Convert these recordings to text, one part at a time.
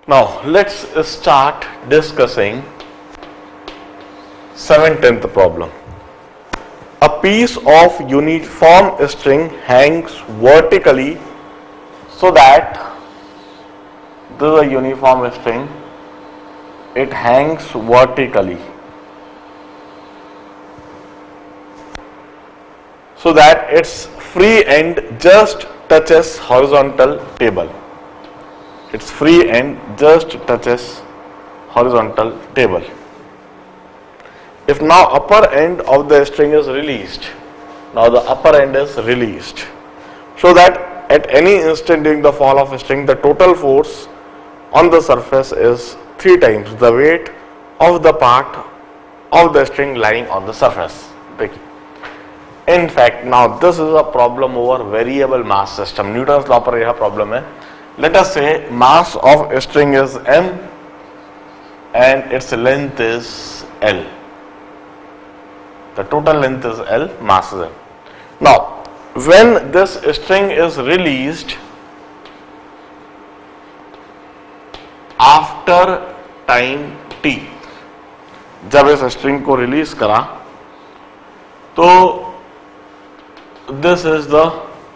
Now let's start discussing 7th problem. A piece of uniform string hangs vertically so that this is a uniform string. It hangs vertically so that its free end just touches horizontal table. Its free end just touches horizontal table. If now upper end of the string is released, now the upper end is released, so that at any instant during the fall of a string, the total force on the surface is 3 times the weight of the part of the string lying on the surface. In fact, now this is a problem over variable mass system. Newton's law पर यह problem है. Let us say mass of a string is m and its length is L. The total length is L, mass is M. Now, when this string is released after time t, जब इस string को release करा तो this is the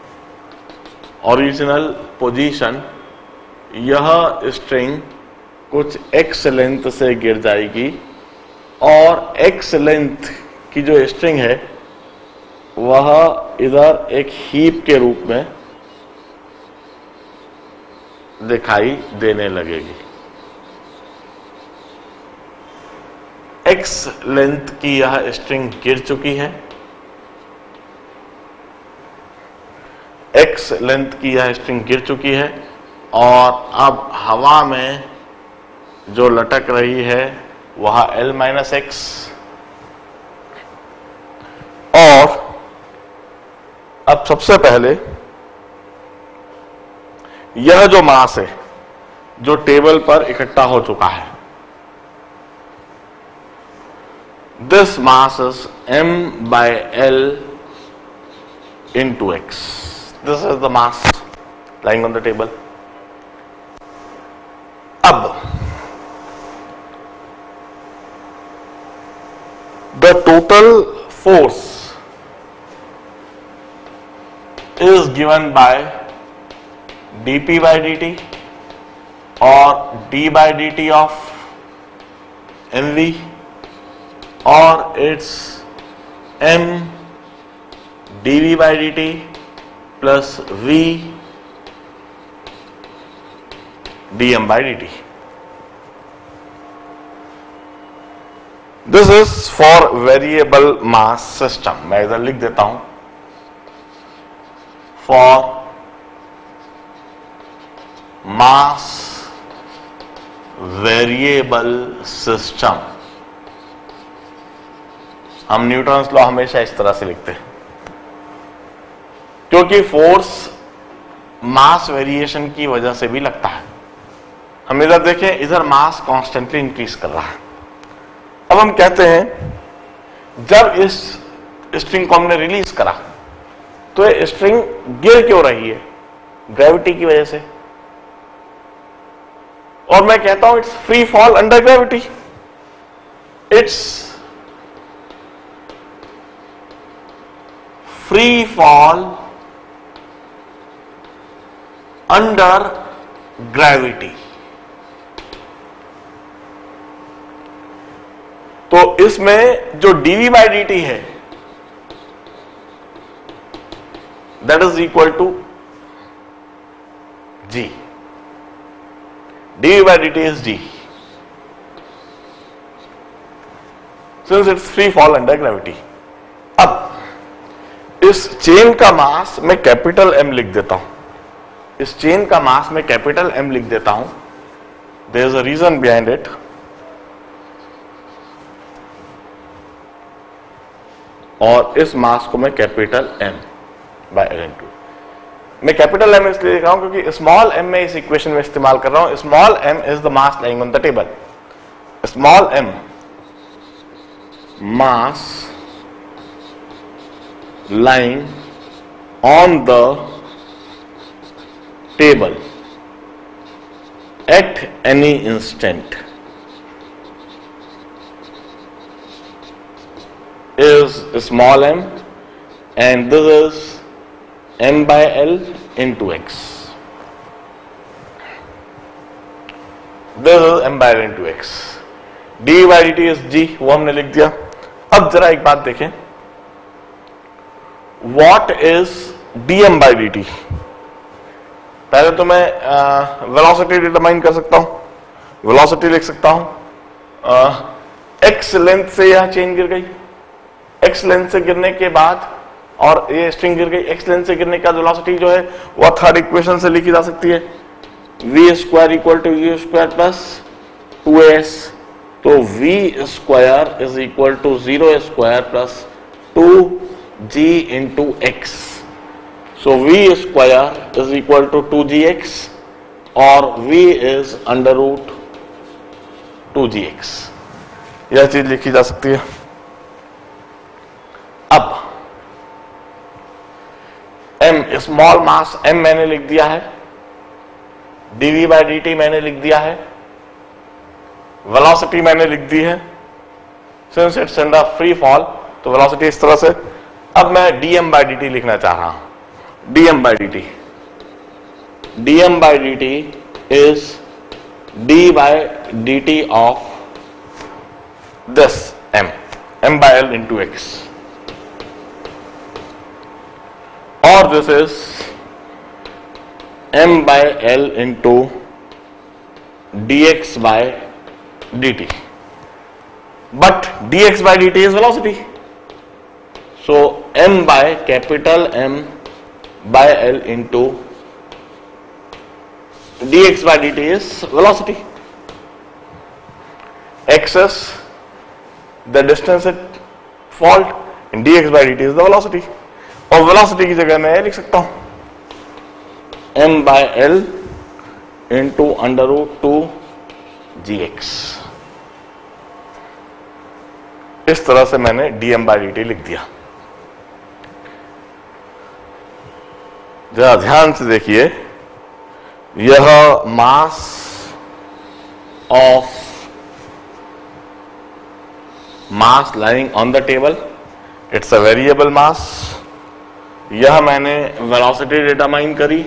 original position. यह string कुछ x length से गिर जाएगी और x लेंथ की जो स्ट्रिंग है वह इधर एक हीप के रूप में दिखाई देने लगेगी. x लेंथ की यह स्ट्रिंग गिर चुकी है. x लेंथ की यह स्ट्रिंग गिर चुकी है और अब हवा में जो लटक रही है वह L-x. और अब सबसे पहले यह जो मास है जो टेबल पर इकट्ठा हो चुका है, this mass is m/L into x. This is the mass lying on the table. अब the total force is given by dp by dt or d by dt of mv, or it's m dv by dt plus v dm by dt. This is for variable mass system. मैं इधर लिख देता हूं for mass variable system. हम Newton's law हमेशा इस तरह से लिखते हैं क्योंकि फोर्स मास वेरिएशन की वजह से भी लगता है. हम इधर देखें, इधर मास कॉन्स्टेंटली इंक्रीज कर रहा है. अब हम कहते हैं जब इस स्ट्रिंग को हमने रिलीज करा तो ये स्ट्रिंग गिर क्यों रही है? ग्रेविटी की वजह से. और मैं कहता हूं it's free fall under gravity. It's free fall under gravity. तो इसमें जो dv by dt है that is equal to g. dv by dt is g since it's free fall under gravity. अब इस चेन का मास मैं कैपिटल M लिख देता हूं. इस चेन का मास मैं कैपिटल M लिख देता हूं. there is a reason behind it. और इस मास को मैं कैपिटल M by L2. मैं कैपिटल M इसलिए लिख रहा हूं क्योंकि स्मॉल m में इस इक्वेशन में इस्तेमाल कर रहा हूं. Small m is the mass lying on the table. Small m mass lying on the table. at any instant is small m, and this is m by l into x. This is m by l into x. D by D T is G, वो हमने लिख दिया. अब जरा एक बात देखें, what is dm by dt. पहले तो मैं वेलोसिटी डिटरमाइन कर सकता हूं, वेलोसिटी लिख सकता हूं. x लेंथ से यह चेन गिर गई, x लेंथ से गिरने के बाद और ये स्ट्रिंग गिर गई, x लेंथ से गिरने के बाद वेलोसिटी जो है वह थर्ड इक्वेशन से लिखी जा सकती है, v square equal to u square plus 2s. तो v square is equal to 0 square plus 2g into X. So v square is equal to 2gx और v is under root 2gx. यह चीज लिखी जा सकती है. अब m स्मॉल मास m मैंने लिख दिया है, dv बाई dt मैंने लिख दिया है, वेलोसिटी मैंने लिख दी है. Since it's in the free fall तो वेलोसिटी इस तरह से. अब मैं dm बाई dt लिखना चाह रहा हूं. dm by dt, dm by dt is d by dt of this m by l into x, और this is m by l into dx by dt. But dx by dt is velocity. So m by capital M by L into dx by dt is velocity. X is the distance it fault and dx by dt is the velocity. और velocity की जगह मैं लिख सकता हूं m by L into under root 2 gx. इस तरह से मैंने dm by dt लिख दिया. जरा ध्यान से देखिए, यह mass of mass lying on the table, it's a variable mass. यह मैंने वेलोसिटी डिटरमाइन करी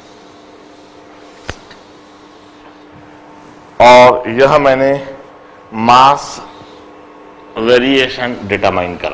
और यह मैंने मास वेरिएशन डिटरमाइन करा.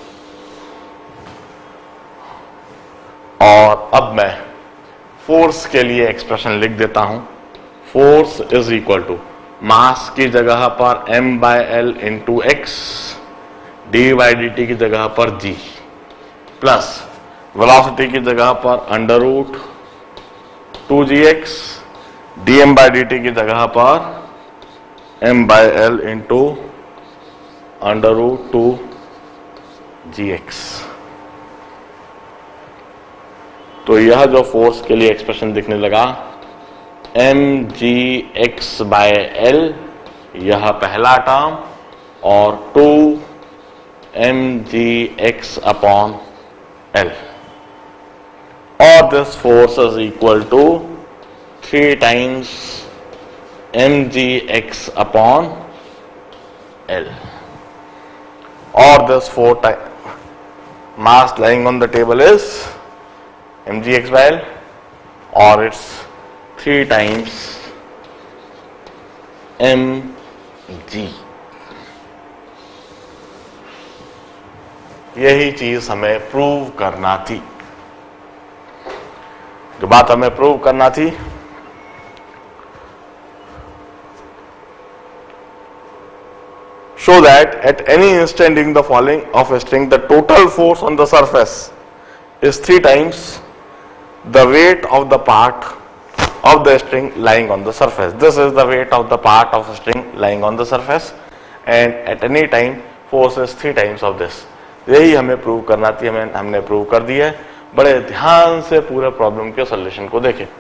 और अब मैं फोर्स के लिए एक्सप्रेशन लिख देता हूं. Force is equal to mass की जगह पर m by l into X, D by D T की जगह पर g, प्लस वेलोसिटी की जगह पर under root 2gx, dm by D T की जगह पर m by l into under root 2gx. तो यह जो फोर्स के लिए एक्सप्रेशन दिखने लगा, mgx बाय l, यह पहला टर्म, और 2mgx अपॉन l, और this force is equal to 3 times mgx upon l. Or this 4 times mass lying on the table is mgx by l, or it's 3 times mg. यही चीज हमें prove करना थी. जो बात हमें प्रूव करना थी, show that at any instant during the falling of a string, the total force on the surface is 3 times the weight of the part of the string lying on the surface. This is the weight of the part of a string lying on the surface, and at any time force is 3 times of this. यही हमें prove करना थी. हमने prove कर दिया है. बड़े ध्यान से पूरे प्रॉब्लम के सॉल्यूशन को देखें.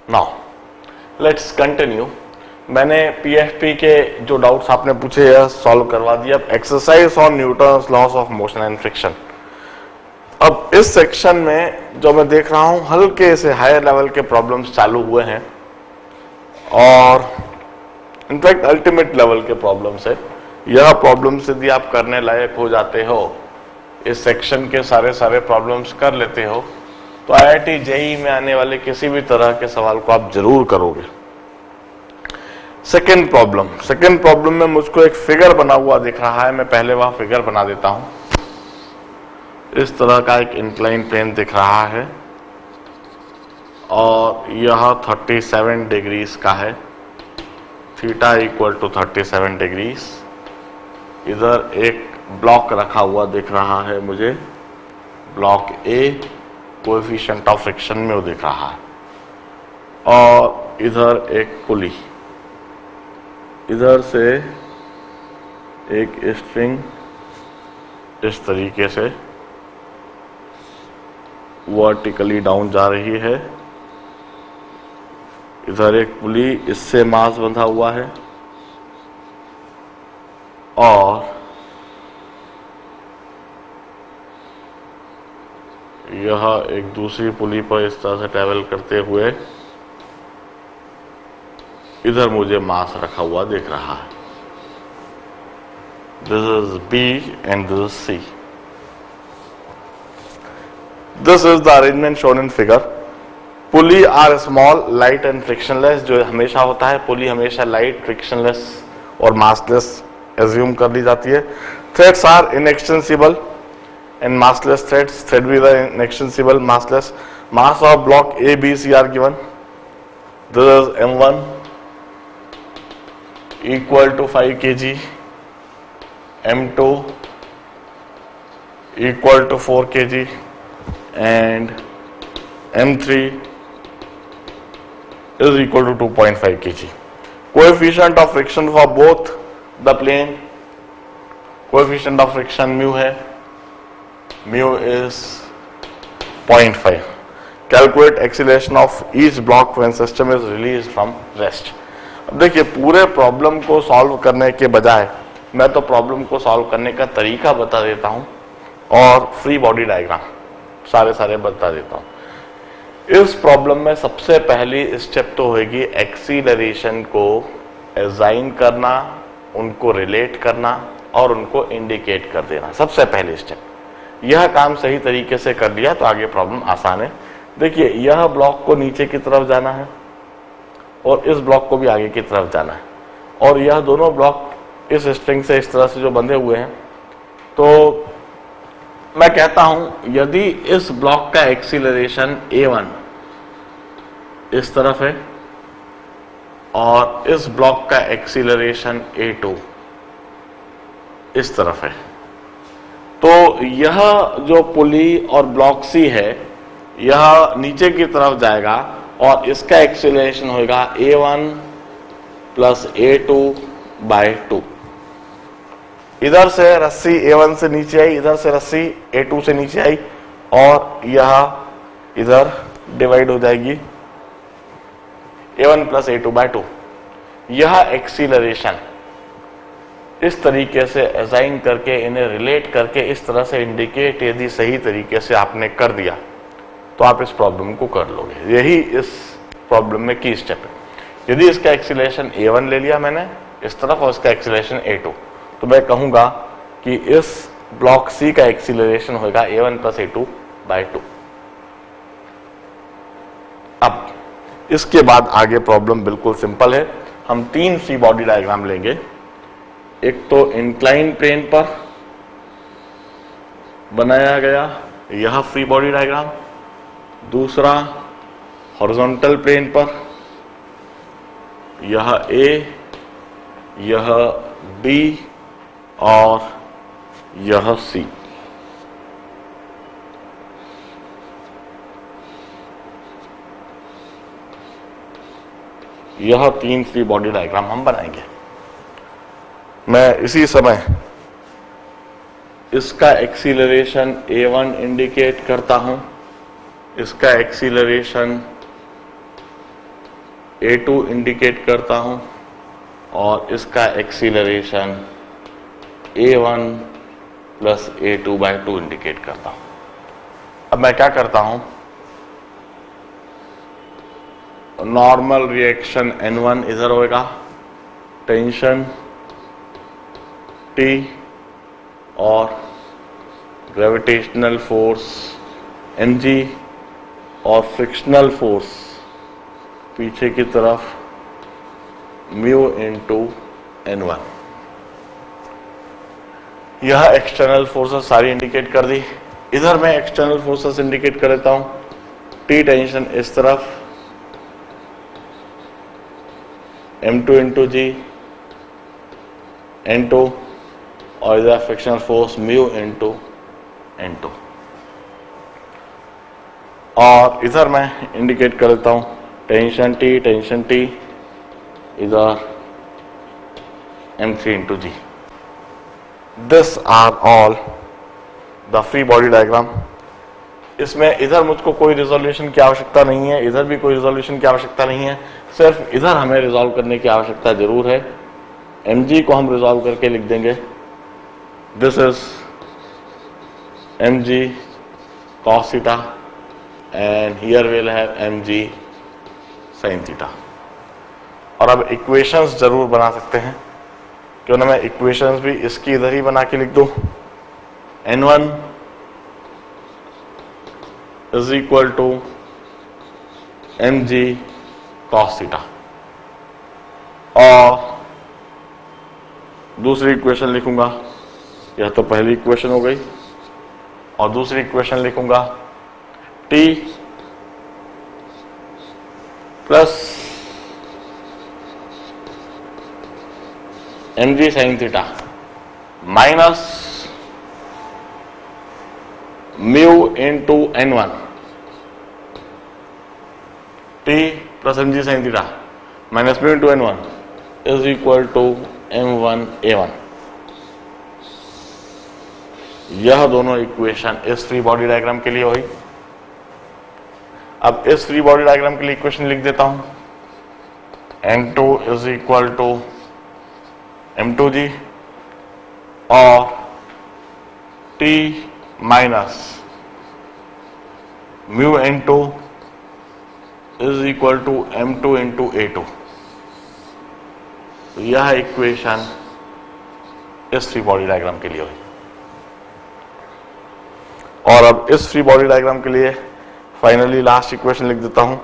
Now let's continue. मैंने पीएफपी के जो डाउट्स आपने पूछे यह सॉल्व करवा दिया। अब exercise on Newton's laws of motion and friction. अब इस सेक्शन में जो मैं देख रहा हूं हल्के से हायर लेवल के प्रॉब्लम्स चालू हुए हैं और इनफैक्ट अल्टीमेट लेवल के प्रॉब्लम्स है। यह प्रॉब्लम्स यदि आप करने लायक हो जाते हो, इस सेक्शन के सारे प्रॉब्लम्स कर लेते हो, तो आईआईटी जेईई में आने वाले किसी भी तरह के सवाल को आप जरूर करोगे। सेकेंड प्रॉब्लम में मुझको एक फिगर बना हुआ दिख रहा है। मैं पहले वह फिगर बना देता हूं। इस तरह का एक इंक्लाइन प्लेन दिख रहा है और यह 37 डिग्रीज का है, थीटा इक्वल टू 37 डिग्रीज। इधर एक ब्लॉक रखा हुआ दिख रहा है मुझे, block A, coefficient of friction में वो दिख रहा है, और इधर एक पुली, इधर से एक स्ट्रिंग इस तरीके से वर्टिकली डाउन जा रही है, इधर एक पुली, इससे मास बंधा हुआ है, और यह एक दूसरी पुली पर इस तरह से ट्रेवल करते हुए इधर मुझे मास रखा हुआ दिख रहा है। This is B and this is C. This is the arrangement shown in figure. Pulley are small, light and frictionless. जो हमेशा होता है, पुली हमेशा लाइट, फ्रिक्शनलेस और मासलेस एज्यूम कर ली जाती है। Threads are inextensible and massless threads. Thread with the inextensible massless. Mass of block A, B, C are given. This is M1 equal to 5 kg, M2 equal to 4 kg, and M3 is equal to 2.5 kg. Coefficient of friction for both the plane, coefficient of friction mu है, mu is 0.5. Calculate acceleration of each block when system is released from rest. अब देखिए, पूरे problem को solve करने के बजाय मैं तो प्रॉब्लम को सॉल्व करने का तरीका बता देता हूं और फ्री बॉडी डायग्राम सारे बता देता हूं। इस प्रॉब्लम में सबसे पहली स्टेप तो होगी एक्सीलरेशन को असाइन करना, उनको रिलेट करना और उनको इंडिकेट कर देना। सबसे पहली स्टेप यह काम सही तरीके से कर लिया तो आगे प्रॉब्लम आसान है। देखिए, यह ब्लॉक को नीचे की तरफ जाना है और इस ब्लॉक को भी आगे की तरफ जाना है, और यह दोनों ब्लॉक इस स्ट्रिंग से इस तरह से जो बंधे हुए हैं, तो मैं कहता हूं यदि इस ब्लॉक का एक्सीलरेशन A1 इस तरफ है और इस ब्लॉक का एक्सीलरेशन A2 इस तरफ है, तो यह जो पुली और ब्लॉक सी है यह नीचे की तरफ जाएगा और इसका एक्सीलरेशन होगा A1 प्लस A2 बाय 2। इधर से रस्सी A1 से नीचे आई, इधर से रस्सी A2 से नीचे आई और यह इधर डिवाइड हो जाएगी A1 प्लस A2 बाय 2। यह एक्सीलरेशन इस तरीके से असाइन करके, इन्हें रिलेट करके, इस तरह से इंडिकेट यदि सही तरीके से आपने कर दिया तो आप इस प्रॉब्लम को कर लोगे। यही इस प्रॉब्लम में की स्टेप है। यदि इसका एक्सीलरेशन A1 ले लिया मैंने इस तरफ और इसका एक्सीलरेशन A2, तो मैं कहूंगा कि इस ब्लॉक सी का एक्सीलरेशन होगा A1 प्लस A2 बाय 2। अब इसके बाद आगे प्रॉब्लम बिल्कुल सिंपल है। हम 3 फ्री बॉडी डायग्राम लेंगे। एक तो इंक्लाइन प्लेन पर बनाया गया यह फ्री बॉडी डायग्राम, दूसरा हॉरिजॉन्टल प्लेन पर यह A, यह B और यह C। यह 3 फ्री बॉडी डायग्राम हम बनाएंगे। मैं इसी समय इसका एक्सीलरेशन A1 इंडिकेट करता हूं, इसका एक्सीलरेशन A2 इंडिकेट करता हूं और इसका acceleration A1 plus A2/2 indicate करता हूं। अब मैं क्या करता हूं, नॉर्मल रिएक्शन N1 इधर होएगा, टेंशन T और ग्रेविटेशनल फोर्स mg और फ्रिक्शनल फोर्स पीछे की तरफ म्यू इंटू N1। यह एक्सटर्नल फोर्सेस सारी इंडिकेट कर दी। इधर मैं एक्सटर्नल फोर्सेस इंडिकेट कर देता हूं, T टेंशन इस तरफ, M2 इंटू जी N2 और इधर frictional force mu into N2। और इधर मैं इंडिकेट कर देता हूं टेंशन T इधर M3 into G. This are all the free body diagram. इसमें इधर मुझको कोई रिजोल्यूशन की आवश्यकता नहीं है, इधर भी कोई रिजोल्यूशन की आवश्यकता नहीं है, सिर्फ इधर हमें रिजॉल्व करने की आवश्यकता जरूर है। mg को हम रिजॉल्व करके लिख देंगे, this is mg cos theta and here will have mg sin theta. और अब इक्वेशंस जरूर बना सकते हैं, क्यों ना मैं इक्वेशंस भी इसकी इधर ही बना के लिख दूं। N1 is equal to mg cos theta और दूसरी इक्वेशन लिखूंगा, यह तो पहली इक्वेशन हो गई, और दूसरी इक्वेशन लिखूंगा T plus mg sin theta minus mu into N1। T plus mg sin theta minus mu into N1 is equal to M1 A1। यह दोनों इक्वेशन इस फ्री बॉडी डायग्राम के लिए हुई। अब इस फ्री बॉडी डायग्राम के लिए इक्वेशन लिख देता हूं, N2 is equal to M2G और T minus mu N2 is equal to M2 into A2। तो यह इक्वेशन इस फ्री बॉडी डायग्राम के लिए हुई। और अब इस फ्री बॉडी डायग्राम के लिए फाइनली लास्ट इक्वेशन लिख देता हूं,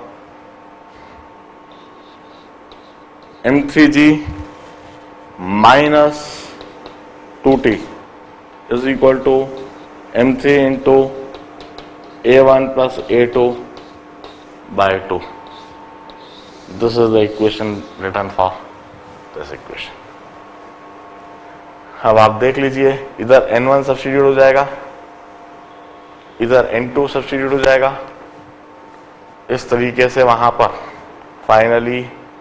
M3G minus 2T is equal to M3 into A1 plus A2 by 2। This is the equation written for this equation. अब आप देख लीजिए, इधर N1 सब्स्टिट्यूट हो जाएगा, इधर N2 सब्स्टिट्यूट हो जाएगा। इस तरीके से वहां पर फाइनली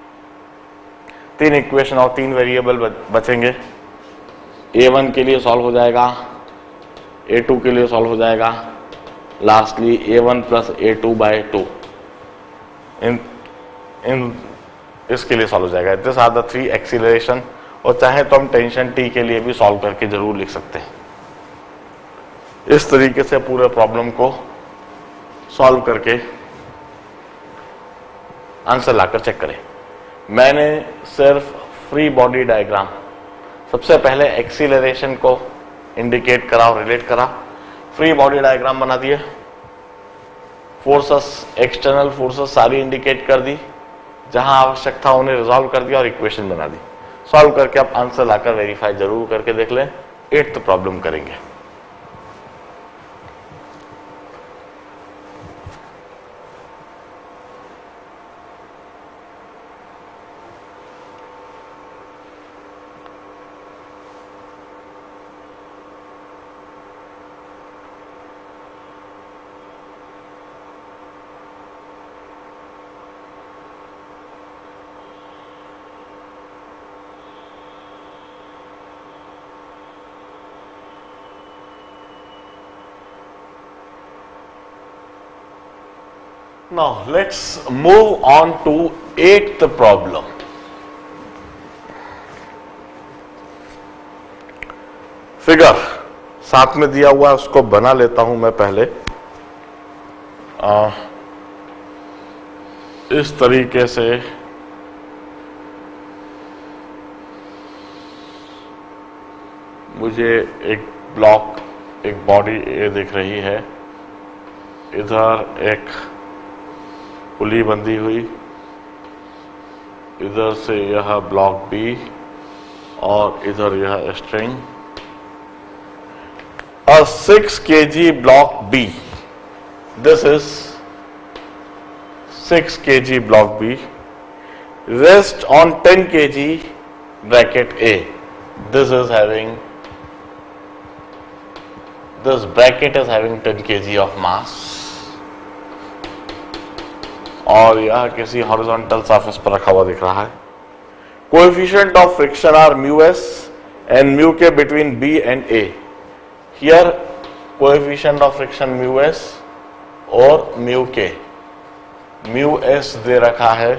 3 इक्वेशन और 3 वेरिएबल बचेंगे। A1 के लिए सॉल्व हो जाएगा, A2 के लिए सॉल्व हो जाएगा, lastly A1 plus A2 by 2 इन इसके लिए सॉल्व हो जाएगा। This are the 3 acceleration. और चाहे तो हम टेंशन T के लिए भी सॉल्व करके जरूर लिख सकते हैं। इस तरीके से पूरे प्रॉब्लम को सॉल्व करके आंसर लाकर चेक करें। मैंने सिर्फ फ्री बॉडी डायग्राम सबसे पहले एक्सीलरेशन को इंडिकेट करा और रिलेट करा, फ्री बॉडी डायग्राम बना दिए, फोर्सेस एक्सटर्नल फोर्सेस सारी इंडिकेट कर दी, जहां आवश्यक था उन्हें रिजॉल्व कर दिया और इक्वेशन बना दी। सॉल्व करके आप आंसर लाकर वेरीफाई जरूर करके देख लें। 8th प्रॉब्लम करेंगे। Now let's move on to eighth problem. Figure साथ में दिया हुआ है, उसको बना लेता हूं मैं पहले। इस तरीके से मुझे एक ब्लॉक, एक बॉडी ए दिख रही है, इधर एक पुली बंधी हुई, इधर से यह ब्लॉक बी और इधर यह string. A 6 kg block B. This is 6 kg block B. Rest on 10 kg bracket A. This bracket is having 10 kg of mass. और यह किसी हॉरिजॉन्टल सरफेस पर रखा हुआ दिख रहा है। Coefficient of friction are mu S and mu K between B and A. Here coefficient of friction mu S और म्यू के। म्यू एस दे रखा है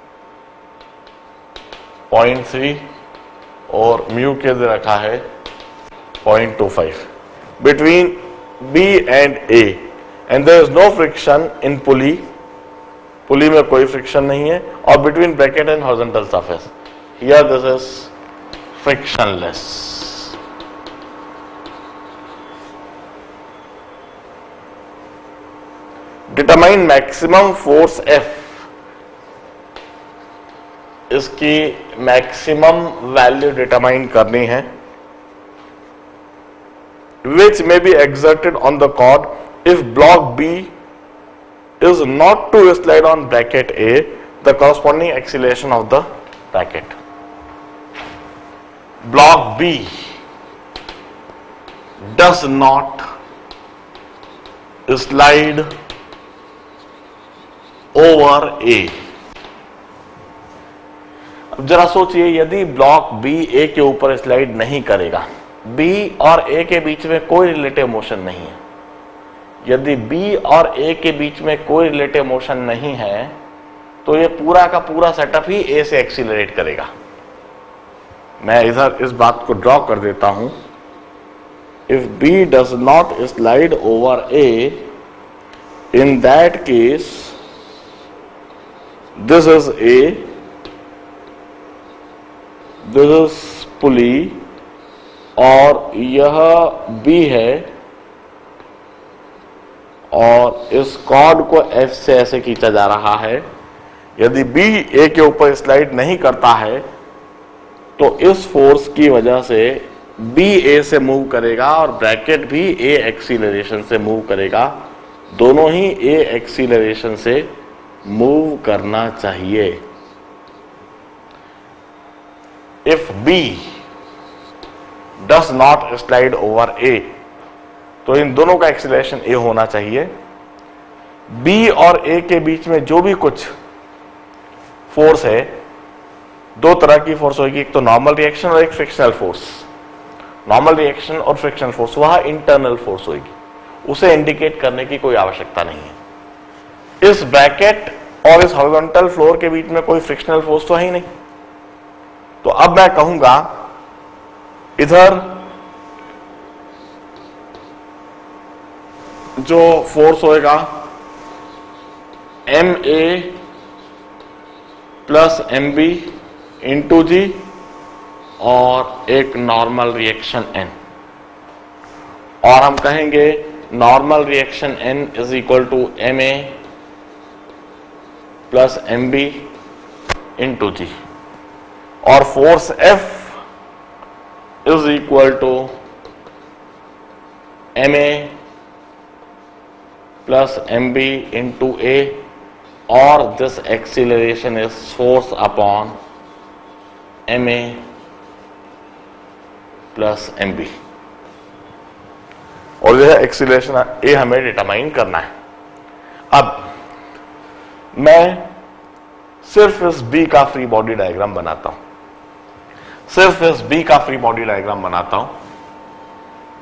0.3 और म्यू के दे रखा है 0.25 between B and A, and there is no friction in pulley. Pulley में कोई फ्रिक्शन नहीं है, और between bracket and horizontal surface, here this is frictionless. Determine maximum force F. इसकी मैक्सिमम वैल्यू डिटरमाइन करनी है, which may be exerted on the cord if block B is not to slide on bracket A the corresponding acceleration of the bracket. Block B does not slide over A. अब जरा सोचिए, यदि block B ए के ऊपर slide नहीं करेगा, B और ए के बीच में कोई रिलेटिव मोशन नहीं है, यदि बी और ए के बीच में कोई रिलेटिव मोशन नहीं है, तो ये पूरा का पूरा सेटअप ही ए से एक्सीलरेट करेगा। मैं इधर इस बात को ड्रॉ कर देता हूं। If B does not slide over A, in that case this is A, this is pulley, और यह बी है, और इस कॉर्ड को एफ से ऐसे खींचा जा रहा है। यदि बी ए के ऊपर स्लाइड नहीं करता है, तो इस फोर्स की वजह से बी ए से मूव करेगा और ब्रैकेट भी ए एक्सीलरेशन से मूव करेगा। दोनों ही ए एक्सीलरेशन से मूव करना चाहिए। If B does not slide over A, तो इन दोनों का एक्सीलरेशन ए होना चाहिए। बी और ए के बीच में जो भी कुछ फोर्स है, दो तरह की फोर्स होगी, एक तो नॉर्मल रिएक्शन और एक फ्रिक्शनल फोर्स। नॉर्मल रिएक्शन और फ्रिक्शनल फोर्स वह इंटरनल फोर्स होगी, उसे इंडिकेट करने की कोई आवश्यकता नहीं है। इस ब्रैकेट और इस हॉरिजॉन्टल फ्लोर के बीच में कोई फ्रिक्शनल फोर्स तो है ही नहीं। तो अब मैं कहूंगा इधर जो फोर्स होएगा M A plus M B into G, और एक नॉर्मल रिएक्शन एन, और हम कहेंगे normal reaction N is equal to M A plus M B into G, और force F is equal to M A plus M B into A, और this acceleration is force upon M A plus M B, और यह acceleration ए हमें determine करना है। अब मैं सिर्फ इस बी का फ्री बॉडी डायग्राम बनाता हूं, सिर्फ इस बी का फ्री बॉडी डायग्राम बनाता हूं,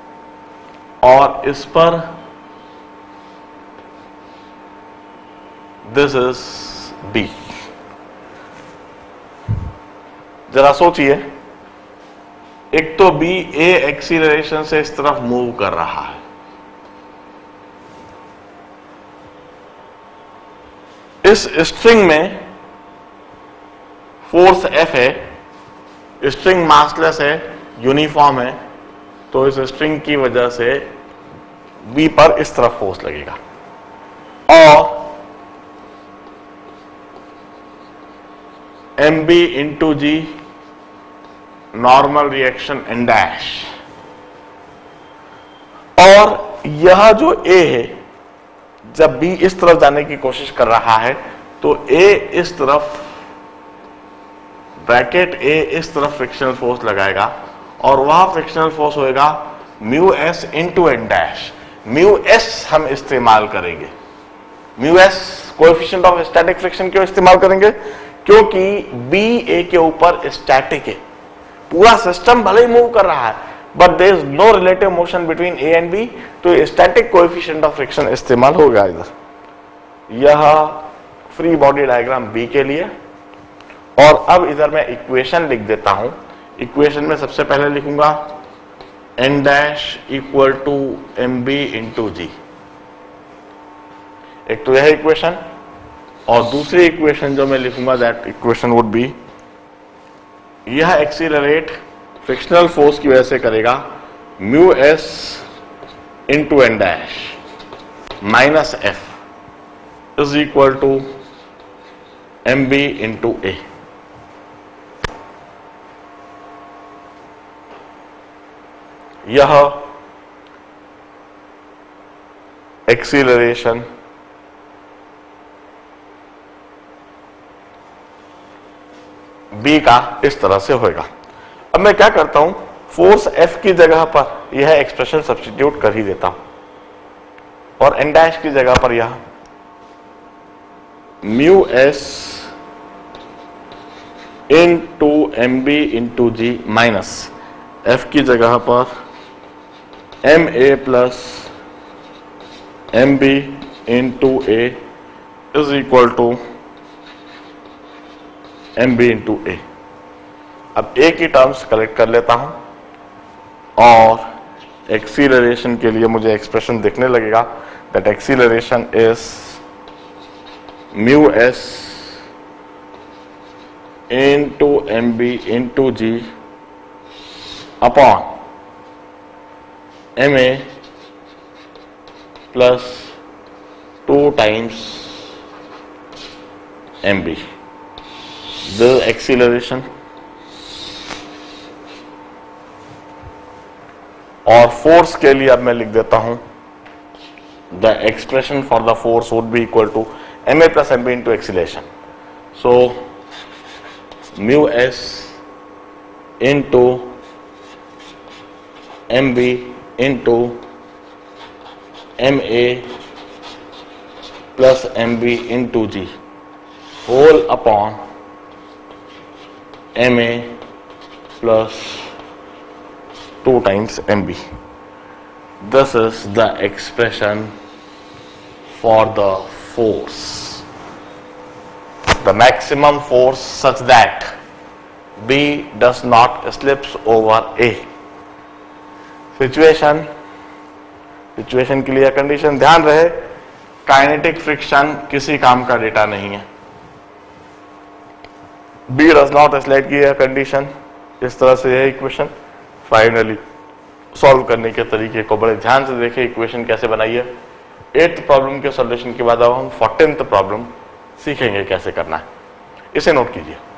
और इस पर दिस इज बी। जरा सोचिए, एक तो बी ए एक्सीलरेशन से इस तरफ मूव कर रहा है, इस स्ट्रिंग में फोर्स एफ है, स्ट्रिंग मासलेस है, यूनिफॉर्म है, तो इस स्ट्रिंग की वजह से बी पर इस तरफ फोर्स लगेगा। और M B into G normal reaction N dash. और यह जो ए है, जब बी इस तरफ जाने की कोशिश कर रहा है तो ए इस तरफ, ब्रैकेट ए इस तरफ फ्रिक्शनल फोर्स लगाएगा और वह फ्रिक्शनल फोर्स होएगा mu S into N dash. Mu S हम इस्तेमाल करेंगे, mu S coefficient of static friction क्यों इस्तेमाल करेंगे? क्योंकि बी ए के ऊपर स्टैटिक है, पूरा सिस्टम भले ही मूव कर रहा है but there is no relative motion between A and B, तो स्टैटिक कोएफिशिएंट ऑफ फ्रिक्शन इस्तेमाल होगा इधर। यह फ्री बॉडी डायग्राम बी के लिए। और अब इधर मैं इक्वेशन लिख देता हूं। इक्वेशन में सबसे पहले लिखूंगा N dash equal to M B into G. एक तो यह इक्वेशन, और दूसरी इक्वेशन जो मैं लिखूंगा दैट इक्वेशन वुड बी, यह एक्सीलरेट फ्रिक्शनल फोर्स की वजह से करेगा mu S into N dash minus F is equal to M B into A. यह एक्सीलरेशन बी का इस तरह से होगा। अब मैं क्या करता हूं, फोर्स एफ की जगह पर यह एक्सप्रेशन सब्स्टिट्यूट कर ही देता हूं और एन डैश की जगह पर यह mu S into M B into G minus F की जगह पर M A plus M B into A is equal to M B into A. अब ए की टर्म्स कलेक्ट कर लेता हूं और एक्सीलरेशन के लिए मुझे एक्सप्रेशन दिखने लगेगा that acceleration is mu S into M B into G upon M A plus 2 times M B. The acceleration और फोर्स के लिए अब मैं लिख देता हूं the expression for the force would be equal to M A plus M B into acceleration. So mu S into M B into M A plus M B into G whole upon M A plus 2 times MB. This is the expression for the force, the maximum force such that B does not slips over A. Situation के लिए condition ध्यान रहे, kinetic friction किसी काम का data नहीं है। B does not slide की यह कंडीशन, इस तरह से यह इक्वेशन फाइनली सॉल्व करने के तरीके को बड़े ध्यान से देखें, इक्वेशन कैसे बनाई है। 8th प्रॉब्लम के सॉल्यूशन के बाद अब हम 14th प्रॉब्लम सीखेंगे कैसे करना है। इसे नोट कीजिए।